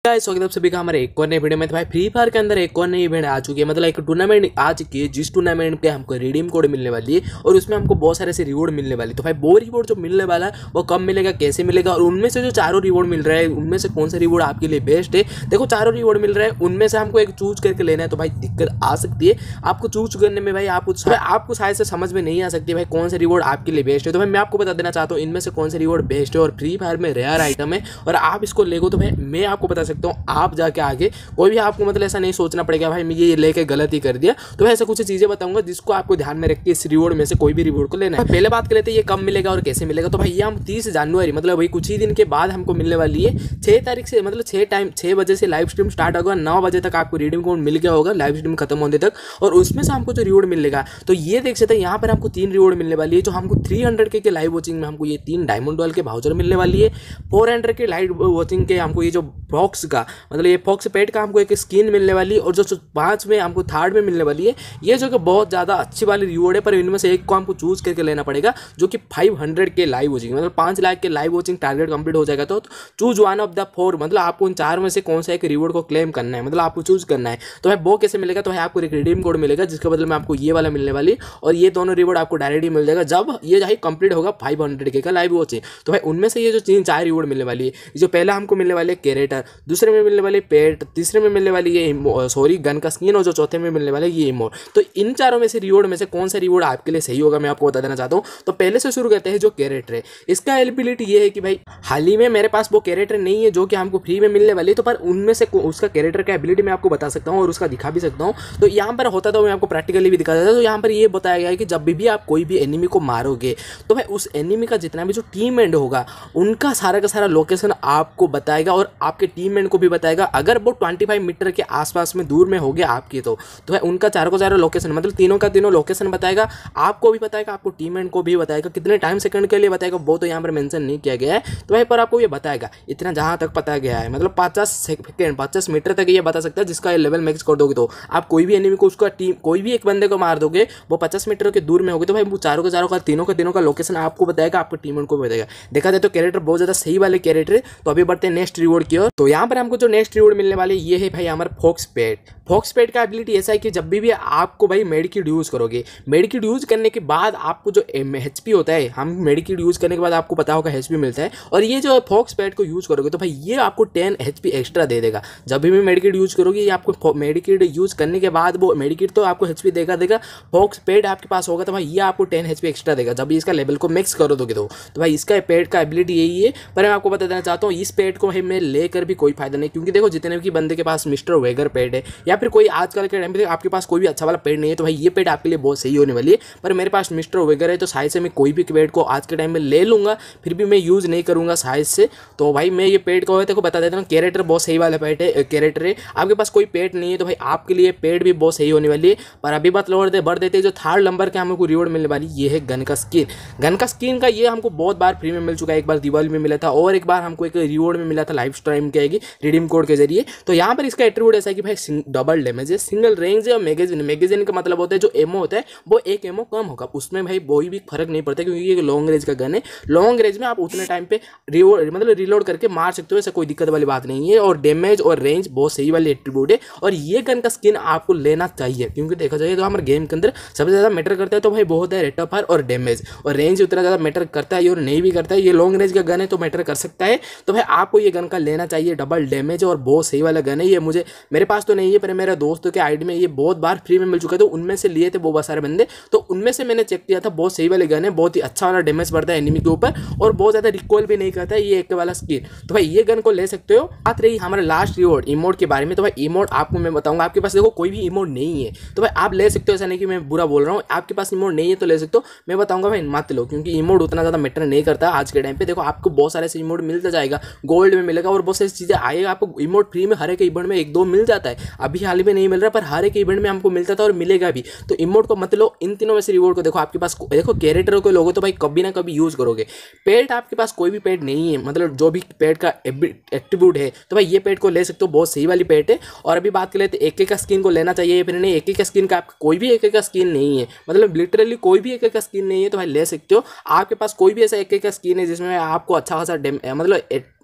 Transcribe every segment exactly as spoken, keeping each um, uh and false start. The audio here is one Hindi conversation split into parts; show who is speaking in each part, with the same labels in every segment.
Speaker 1: गाइस स्वागत है आप सभी का हमारे एक और नए वीडियो में। तो भाई फ्री फायर के अंदर एक और नई इवेंट आ चुकी है, मतलब एक टूर्नामेंट आ चुकी है जिस टूर्नामेंट पे हमको रिडीम कोड मिलने वाली है और उसमें हमको बहुत सारे से रिवॉर्ड मिलने वाली है। तो भाई वो रिवॉर्ड जो मिलने वाला है वो कब मिलेगा, कैसे मिलेगा और उनमें से जो चारों रिवॉर्ड मिल रहा है उनमें से कौन सा रिवॉर्ड आपके लिए बेस्ट है। देखो चारों रिवॉर्ड मिल रहा है, उनमें से हमको एक चूज करके लेना है, तो भाई दिक्कत आ सकती है आपको चूज करने में। भाई आपको आपको शायद से समझ में नहीं आ सकती भाई कौन सा रिवॉर्ड आपके लिए बेस्ट है। तो भाई मैं आपको बता देना चाहता हूँ इनमें से कौन सा रिवॉर्ड बेस्ट है और फ्री फायर में रेयर आइटम है और आप इसको लेगो। तो भाई मैं आपको बता सकता हूँ आप जाके आगे कोई भी आपको मतलब ऐसा नहीं सोचना पड़ेगा भाई मैं ये लेके गलत ही कर दिया। तो ऐसा कुछ चीजें बताऊंगा जिसको आपको ध्यान में रख के इस रिवॉर्ड में से कोई भी रिवॉर्ड को लेना है। पहले बात कर लेते हैं ये कब मिलेगा और कैसे मिलेगा। तो भाई ये हम तीस जनवरी मतलब भाई कुछ ही दिन के बाद हमको मिलने वाली है। छह तारीख से मतलब छह टाइम छह बजे से लाइव स्ट्रीम स्टार्ट होगा, नौ बजे तक आपको रिडीम कोड मिल गया होगा लाइव स्ट्रीम खत्म होने तक और उसमें से हमको जो रिवॉर्ड मिलेगा तो ये देख सकते हैं यहाँ पर हमको तीन रिवॉर्ड मिलने वाली है। जो हमको थ्री हंड्रेड के लाइव वॉचिंग में हमको ये तीन डायमंड डॉल के भाउचर मिलने वाली है। फोर हंड्रेड के लाइव वॉचिंग के हमको ये जो फॉक्स का मतलब ये फॉक्स पेट का हमको एक स्किन मिलने वाली है और जो पांच में हमको थर्ड में मिलने वाली है ये जो कि बहुत ज़्यादा अच्छी वाली रिवॉर्ड है। पर इनमें से एक को हमको चूज करके लेना पड़ेगा जो कि फाइव हंड्रेड के लाइव वॉचिंग मतलब पाँच लाख के लाइव वॉचिंग टारगेट कंप्लीट हो जाएगा। तो choose one of the four मतलब आपको इन चार में से कौन सा एक रिवॉर्ड को क्लेम करना है, मतलब आपको चूज करना है। तो भाई वो कैसे मिलेगा, तो भाई आपको एक रिडीम कोड मिलेगा जिसके बदले में आपको ये वाला मिलने वाली है और ये दोनों रिवॉर्ड आपको डायरेक्ट ही मिल जाएगा जब ये भाई कंप्लीट होगा फाइव हंड्रेड के का लाइव वॉचिंग। तो भाई उनमें से ये जो तीन चार रिवॉर्ड मिलने वाली है, जो पहला हमको मिलने वाले कैरेक्टर, दूसरे में मिलने वाले पेट, तीसरे में मिलने वाली ये सॉरी गन का स्किन और जो चौथे में मिलने वाले ये इमोट। तो इन चारों में से रिवॉर्ड में से कौन सा रिवॉर्ड आपके लिए सही होगा मैं आपको बता देना चाहता हूँ। तो पहले से शुरू करते हैं जो कैरेक्टर है, इसका एलिजिबिलिटी ये है कि भाई हाल ही में मेरे पास वो कैरेक्टर नहीं है जो कि हमको फ्री में मिलने वाली है, तो पर उनमें से उसका कैरेक्टर का एबिलिटी मैं आपको बता सकता हूँ और उसका दिखा भी सकता हूँ। तो यहाँ पर होता तो मैं आपको प्रैक्टिकली भी दिखा देता। तो यहाँ पर ये बताया गया है कि जब भी आप कोई भी एनिमी को मारोगे तो भाई उस एनिमी का जितना भी जो टीम एंड होगा उनका सारा का सारा लोकेशन आपको बताएगा और आपके टीम एंड को भी बताएगा। अगर वो ट्वेंटी फाइव मीटर के आसपास में दूर में हो गया आपकी तो तो भाई उनका चारों को चारों लोकेशन मतलब तीनों का तीनों लोकेशन बताएगा, आपको भी बताएगा, आपको टीम एंड को भी बताएगा, कितने टाइम सेकंड के लिए बताएगा वो तो यहाँ पर मेंशन नहीं किया गया है। तो भाई पर आपको ये बताएगा इतना जहाँ तक पता गया है मतलब पचास सेकंड पचास मीटर तक ये बता सकता है जिसका ये लेवल मैक्स कर दोगे तो आप कोई भी एनिमी को उसका टीम कोई भी एक बंदे को मार दोगे वो पचास मीटर के दूर में होगी तो भाई वो चारों के चारों का तीनों का तीनों का लोकेशन आपको बताएगा, आपको टीम एंड को बताएगा। देखा जाए तो कैरेक्टर बहुत ज्यादा सही वाले कैरेक्टर है। तो अभी बढ़ते हैं नेक्स्ट रिवॉर्ड की ओर। तो यहाँ पर हमको जो नेक्स्ट रिवॉर्ड मिलने वाले ये है भाई हमारा फॉक्स पेट। फॉक्स पेट का एबिलिटी ऐसा है कि जब भी, भी आपको भाई मेडिकिट यूज करोगे, मेडिकिट यूज करने के बाद आपको जो एचपी होता है, हम मेडिकिट यूज करने के बाद आपको पता होगा एचपी मिलता है और ये जो फॉक्स पेट को यूज करोगे तो भाई ये आपको टेन एचपी एक्स्ट्रा दे देगा। जब भी मेडिकिट यूज करोगे ये आपको मेडिकिट यूज करने के बाद वो मेडिकिट तो आपको एचपी देगा देगा फॉक्स पेट आपके पास होगा तो भाई ये आपको टेन एचपी एक्स्ट्रा देगा जब इसका लेवल को मिक्स कर दोगे तो तो भाई इसका पेट का एबिलिटी यही है। पर मैं आपको बता देना चाहता हूँ इस पेट को भाई मैं लेकर भी कोई फायदा नहीं, क्योंकि देखो जितने भी बंदे के पास मिस्टर वेगर पेट है या फिर कोई आजकल के टाइम पे आपके पास कोई भी अच्छा वाला पेट नहीं है तो भाई ये पेट आपके लिए बहुत सही होने वाली है। पर मेरे पास मिस्टर वेगर है तो साइज से मैं कोई भी पेट को आज के टाइम में ले लूंगा, फिर भी मैं यूज नहीं करूंगा साइज से। तो भाई मैं ये पेट को देखो बता देता हूँ, कैरेक्टर बहुत सही वाला पेट है कैरेक्टर है। आपके पास कोई पेट नहीं है तो भाई आपके लिए पेट भी बहुत सही होने वाली है। पर अभी बात लोड़ दे बढ़ देते जो थर्ड नंबर के हमको रिवॉर्ड मिलने वाली ये है गन का स्किन। गन का स्किन का ये हमको बहुत बार फ्री में मिल चुका है, एक बार दिवाली में मिला था और एक बार हमको एक रिवॉर्ड में मिला था लाइव स्ट्रीम के रिडीम कोड के जरिए। तो यहाँ पर इसका एट्रीब्यूट ऐसा है कि भाई डबल डैमेज है, सिंगल रेंज है और मैगजीन। मैगजीन का मतलब होता है जो एमओ होता है वो एक एमओ कम होगा, उसमें भाई कोई भी फर्क नहीं पड़ता क्योंकि ये लॉन्ग रेंज का गन है। लॉन्ग रेंज में आप उतने टाइम पे रिवॉर्ड मतलब रिलोड करके मार सकते हो, ऐसा कोई दिक्कत वाली बात नहीं है। और डैमेज और रेंज बहुत सही वाली एट्रीब्यूट है और ये गन का स्किन आपको लेना चाहिए क्योंकि देखा जाए तो हमारे गेम के अंदर सबसे ज़्यादा मैटर करता है तो भाई बहुत है रेट ऑफ फायर और डैमेज, और रेंज उतना ज़्यादा मैटर करता है और नहीं भी करता है। ये लॉन्ग रेंज का गन है तो मैटर कर सकता है। तो भाई आपको ये गन का लेना चाहिए, डबल डैमेज और बहुत सही वाला गन है। ये मुझे मेरे पास तो नहीं है पर मेरे दोस्तों के आईडी में ये बहुत बार फ्री में मिल चुका है तो उनमें से लिए थे वो बहुत सारे बंदे, तो उनमें से मैंने चेक किया था बहुत सही वाले गन है, बहुत ही अच्छा वाला डैमेज पड़ता है एनिमी के ऊपर और बहुत ज़्यादा रिकॉइल भी नहीं करता है ये एक वाला स्किन। तो भाई ये गन को ले सकते हो। बात रही हमारा लास्ट रिवॉर्ड इमोट के बारे में, तो भाई इमोट आपको मैं बताऊंगा। आपके पास देखो कोई भी इमोट नहीं है तो भाई आप ले सकते हो, ऐसा नहीं कि मैं बुरा बोल रहा हूँ। आपके पास इमोट नहीं है तो ले सकते हो, मैं बताऊंगा भाई मत लो क्योंकि इमोट उतना ज़्यादा मैटर नहीं करता आज के टाइम पे। देखो आपको बहुत सारे से इमोट मिलता जाएगा, गोल्ड में मिलेगा और बहुत सारी चीज़ें आएगा। आपको इमोट फ्री में हर एक इवेंट में एक दो मिल जाता है, अभी हाल ही में नहीं मिल रहा पर हर एक इवेंट में हमको मिलता था और मिलेगा भी। तो इमोट को मत लो, इन तीनों में से रिवॉर्ड को देखो। आपके पास देखो कैरेक्टर को लोगो तो भाई कभी ना कभी यूज करोगे। पेट आपके पास कोई भी पेट नहीं है मतलब जो भी पेट का एट्रीब्यूट है तो भाई ये पेट को ले सकते हो, बहुत सही वाली पेट है। और अभी बात कर लेते एक एक का स्किन को लेना चाहिए फिर नहीं, एक एक का स्किन का आपका कोई भी एक एक का स्किन नहीं है मतलब लिटरली कोई भी एक एक का स्किन नहीं है तो भाई ले सकते हो। आपके पास कोई भी ऐसा एक एक का स्किन है जिसमें आपको अच्छा खासा मतलब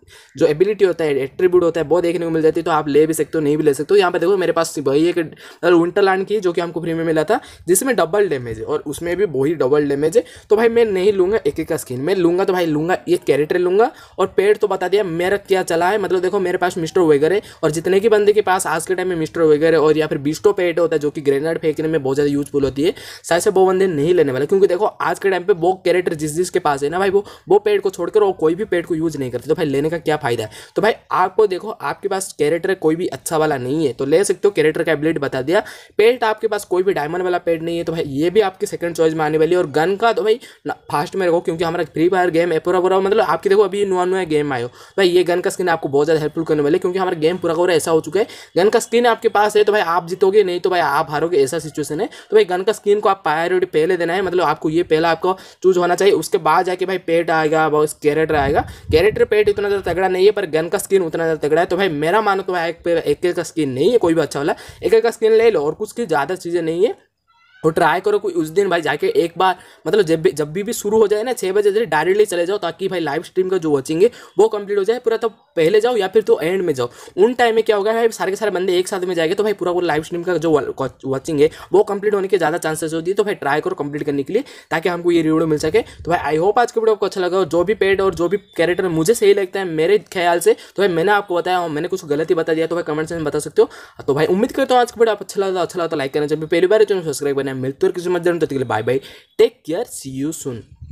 Speaker 1: जो एबिलिटी होता है, एट्रीब्यूट होता है, वो देखने को मिल जाती है। तो आप ले भी सकते हो, नहीं भी ले सकते हो। यहाँ पे देखो मेरे पास वही एक मतलब विंटरलैंड की जो कि हमको फ्री में मिला था, जिसमें डबल डैमेज है और उसमें भी वही डबल डैमेज है। तो भाई मैं नहीं लूँगा एक एक का स्किन, मैं लूँगा तो भाई लूँगा ये कैरेक्टर लूँगा। और पेड़ तो बता दिया मेरा क्या चला है, मतलब देखो मेरे पास मिस्टर वेगर है, और जितने की बंदे के पास आज के टाइम में मिस्टर वेगर है और या फिर बिस्टो पेट होता है जो कि ग्रेनेड फेंकने में बहुत ज़्यादा यूजफुल होती है, शायद से वो बंदे नहीं लेने वाले। क्योंकि देखो आज के टाइम पे वो कैरेक्टर जिस जिसके पास है ना भाई, वो वो पेड़ को छोड़कर और कोई भी पेड़ को यूज नहीं करते, तो भाई लेने का क्या फायदा है। तो भाई आपको देखो आपके पास कैरेक्टर कोई भी अच्छा वाला नहीं है तो ले सकते हो, कैरेक्टर का एबिलिटी बता दिया। पेट आपके पास कोई भी डायमंड वाला पेट नहीं है तो भाई ये भी आपकी सेकंड चॉइस में आने वाली है। और गन का तो भाई फास्ट में रखो, क्योंकि हमारा फ्री फायर गेम है पूरा पूरा, मतलब आपकी देखो अभी नया नया गेम आयो भाई, ये गन का स्किन आपको बहुत ज़्यादा हेल्पफुल करने वाले, क्योंकि हमारा गेम पूरा पूरा ऐसा हो चुका है, गन का स्किन आपके पास है तो भाई आप जीतोगे, नहीं तो भाई आप हारोगे, ऐसा सिचुएशन है। तो भाई गन का स्किन को आप प्रायोरिटी पहले देना है, मतलब आपको ये पहला आपको चूज होना चाहिए, उसके बाद जाके भाई पेट आएगा, बस कैरेक्टर आएगा। कैरेक्टर पेट इतना ज़्यादा तगड़ा नहीं है पर गन का स्किन उतना ज़्यादा तगड़ा है। तो भाई मेरा मानो तो भाई एक एक का स्किन नहीं है कोई भी अच्छा वाला, एक एक का स्किन ले लो और कुछ की ज़्यादा चीज़ें नहीं है। और ट्राई करो कोई उस दिन भाई जाके एक बार, मतलब जब भी जब भी भी शुरू हो जाए ना छः बजे जल्दी डायरेक्टली चले जाओ, ताकि भाई लाइव स्ट्रीम का जो वॉचिंग है वो कंप्लीट हो जाए पूरा। तो पहले जाओ या फिर तो एंड में जाओ, उन टाइम में क्या होगा भाई सारे के सारे बंदे एक साथ में जाएंगे तो भाई पूरा पूरा लाइव स्ट्रीम का जो वॉचिंग है वो कंप्लीट होने के ज़्यादा चांसेस होती है। तो भाई ट्राई करो कंप्लीट करने के लिए, ताकि हमको ये वीडियो मिल सके। तो भाई आई होप आज के वीडियो आपको अच्छा लगा, जो भी पेड और जो भी कैरेक्टर मुझे सही लगता है मेरे ख्याल से, तो भाई मैंने आपको बताया और मैंने कुछ गलती बता दिया तो भाई कमेंट में बता सकते हो। तो भाई उम्मीद करता हूँ आज का वीडियो आपको अच्छा लगा, अच्छा लगा तो लाइक करना चाहिए, पहली बार चैनल सब्सक्राइब करना है। मिलते और किसी मत तब तक के लिए bye bye, take care, see you soon.